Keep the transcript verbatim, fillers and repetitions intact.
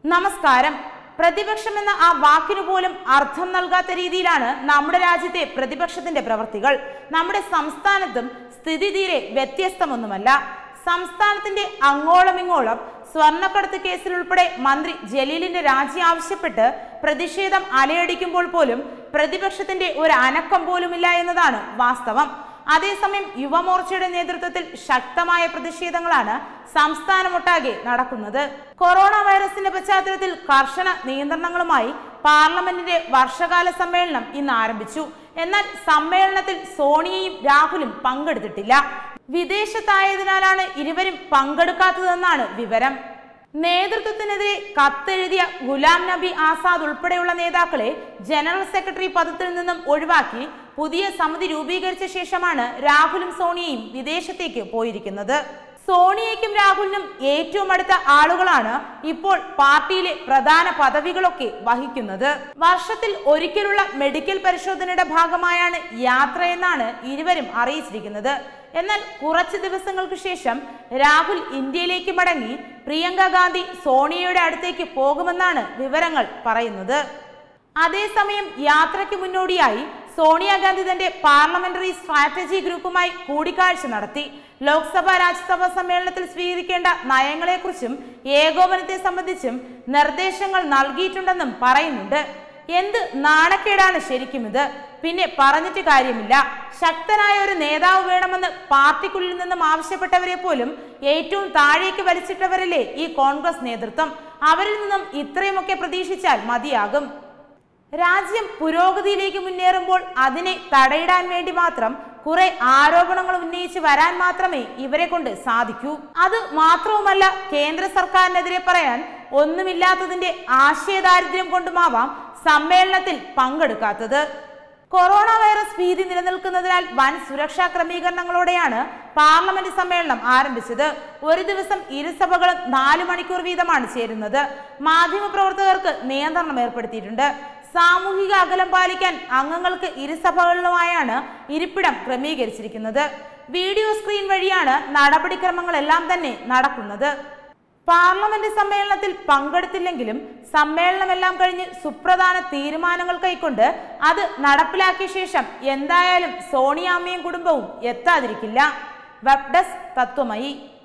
നമസ്കാരം. പ്രതിപക്ഷമെന്ന ആ വാക്കിനു പോലും അർത്ഥം നൽകാത്ത രീതിയിലാണ് നമ്മുടെ രാജ്യത്തെ പ്രതിപക്ഷത്തിന്റെ പ്രവർത്തികൾ. നമ്മുടെ സംസ്ഥാനത്തും സ്ഥിതി തീരെ വ്യത്യസ്തമൊന്നുമല്ല. സംസ്ഥാനത്തിന്റെ അങ്ങോളം ഇങ്ങോളം സ്വർണ്ണക്കടത്ത് കേസിൽ ഉൾപ്പെടെ മന്ത്രി ജലീലിന്റെ രാജി ആവശ്യപ്പെട്ട് പ്രതിഷേധം അലയടിക്കുമ്പോൾ പോലും പ്രതിപക്ഷത്തിന്റെ ഒരു അനക്കം പോലുമില്ല എന്നതാണ് വാസ്തവം. അതേസമയം യുവമോർച്ചയുടെ നേതൃത്വത്തിൽ ശക്തമായ പ്രതിഷേധങ്ങളാണ് സംസ്ഥാനമൊട്ടാകെ നടക്കുന്നത്. കൊറോണ വൈറസിന്റെ പശ്ചാത്തലത്തിൽ കർശന നിയന്ത്രണങ്ങളുമായി പാർലമെന്റിന്റെ വർഷകാല സമ്മേളനം ഇന്ന് ആരംഭിച്ചു. എന്നാൽ സമ്മേളനത്തിൽ സോണിയയും രാഹുലും പങ്കെടുത്തിട്ടില്ല. വിദേശത്തായതിനാലാണ് ഇരുവരും പങ്കെടുക്കാത്തതെന്നാണ് വിവരം. നേതൃത്വത്തിനെതിരെ കത്തെഴുതിയ ഗുലാം നബി ആസാദ് ഉൾപ്പെടെയുള്ള നേതാക്കളെ ജനറൽ സെക്രട്ടറി പദത്തിൽ നിന്നും ഒഴിവാക്കി പുതിയ സമിതി രൂപീകരിച്ച ശേഷമാണ് രാഹുലും സോണിയയും വിദേശത്തേക്ക് പോയിരിക്കുന്നത്. സോണിയയ്ക്കും രാഹുലിനും ഏറ്റവും അടുത്ത ആളുകളാണ് ഇപ്പോൾ പാർട്ടിയിലെ പ്രധാന പദവികളൊക്കെ വഹിക്കുന്നത്. വർഷത്തിൽ ഒരിക്കലുള്ള മെഡിക്കൽ പരിശോധനയുടെ ഭാഗമായാണ് യാത്രയെന്നാണ് ഇരുവരും അറിയിച്ചിരിക്കുന്നത്. എന്നാൽ കുറച്ച് ദിവസങ്ങൾക്ക് ശേഷം രാഹുൽ ഇന്ത്യയിലേക്ക് മടങ്ങി പ്രിയങ്ക ഗാന്ധി സോണിയയുടെ അടുത്തേക്ക് പോകുമെന്നാണ് വിവരങ്ങൾ പറയുന്നത്. അതേസമയം യാത്രയ്ക്ക് മുന്നോടിയായി സോണിയാഗാന്ധി തന്റെ പാർലമെന്ററി സ്ട്രാറ്റജി ഗ്രൂപ്പുമായി കൂടിക്കാഴ്ച നടത്തി. ലോക്സഭ രാജ്യസഭാ സമ്മേളനത്തിൽ സ്വീകരിക്കേണ്ട നയങ്ങളെക്കുറിച്ചും ഏകോപനത്തെ സംബന്ധിച്ചും നിർദ്ദേശങ്ങൾ നൽകിയിട്ടുണ്ടെന്നും പറയുന്നുണ്ട്. എന്ത് നാണക്കേടാണ് ശരിക്കും ഇത്! പിന്നെ പറഞ്ഞിട്ട് കാര്യമില്ല. ശക്തനായ ഒരു നേതാവ് വേണമെന്ന് പാർട്ടിക്കുള്ളിൽ നിന്നും ആവശ്യപ്പെട്ടവരെ പോലും ഏറ്റവും താഴേക്ക് വലിച്ചിട്ടവരല്ലേ ഈ കോൺഗ്രസ് നേതൃത്വം. അവരിൽ നിന്നും ഇത്രയുമൊക്കെ പ്രതീക്ഷിച്ചാൽ മതിയാകും. രാജ്യം പുരോഗതിയിലേക്ക് മുന്നേറുമ്പോൾ അതിനെ തടയിടാൻ വേണ്ടി മാത്രം കുറെ ആരോപണങ്ങൾ ഉന്നയിച്ച് വരാൻ മാത്രമേ ഇവരെ കൊണ്ട് സാധിക്കൂ. അത് മാത്രവുമല്ല, കേന്ദ്ര സർക്കാരിനെതിരെ പറയാൻ ഒന്നുമില്ലാത്തതിന്റെ ആശയദാരിദ്ര്യം കൊണ്ടുമാവാം സമ്മേളനത്തിൽ പങ്കെടുക്കാത്തത്. കൊറോണ വൈറസ് ഭീതി നിലനിൽക്കുന്നതിനാൽ വൻ സുരക്ഷാ ക്രമീകരണങ്ങളോടെയാണ് പാർലമെന്റ് സമ്മേളനം ആരംഭിച്ചത്. ഒരു ദിവസം ഇരുസഭകളും നാലു മണിക്കൂർ വീതമാണ് ചേരുന്നത്. മാധ്യമപ്രവർത്തകർക്ക് നിയന്ത്രണം ഏർപ്പെടുത്തിയിട്ടുണ്ട്. സാമൂഹിക അകലം പാലിക്കാൻ അംഗങ്ങൾക്ക് ഇരുസഭകളിലുമായാണ് ഇരിപ്പിടം ക്രമീകരിച്ചിരിക്കുന്നത്. വീഡിയോ സ്ക്രീൻ വഴിയാണ് നടപടിക്രമങ്ങളെല്ലാം തന്നെ നടക്കുന്നത്. പാർലമെന്റ് സമ്മേളനത്തിൽ പങ്കെടുത്തില്ലെങ്കിലും സമ്മേളനമെല്ലാം കഴിഞ്ഞ് സുപ്രധാന തീരുമാനങ്ങൾ കൈക്കൊണ്ട് അത് നടപ്പിലാക്കിയ ശേഷം എന്തായാലും സോണിയാമ്മയും കുടുംബവും എത്താതിരിക്കില്ല. Web desk Tatwamayi.